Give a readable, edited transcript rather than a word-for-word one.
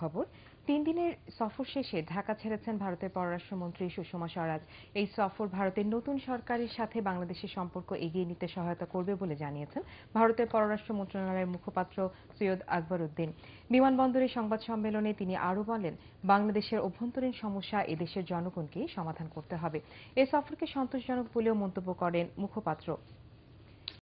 খবর ৩ দিনের সফর শেষে ঢাকা ছেড়েছেন ভারতের পররাষ্ট্রমন্ত্রী সুষমা স্বরাজ। এই সফর ভারতের নতুন সরকারের সাথে বাংলাদেশের সম্পর্ক এগিয়ে নিতে সহায়তা করবে বলে জানিয়েছেন ভারতের পররাষ্ট্র মন্ত্রণালয়ের মুখপাত্র সৈয়দ আকবর উদ্দিন। বিমানবন্দরে সংবাদ সম্মেলনে তিনি আরও বলেন, বাংলাদেশের অভ্যন্তরীণ সমস্যা এদেশের জনগণকেই সমাধান করতে হবে। এ সফরকে সন্তোষজনক বলেও মন্তব্য করেন মুখপাত্র।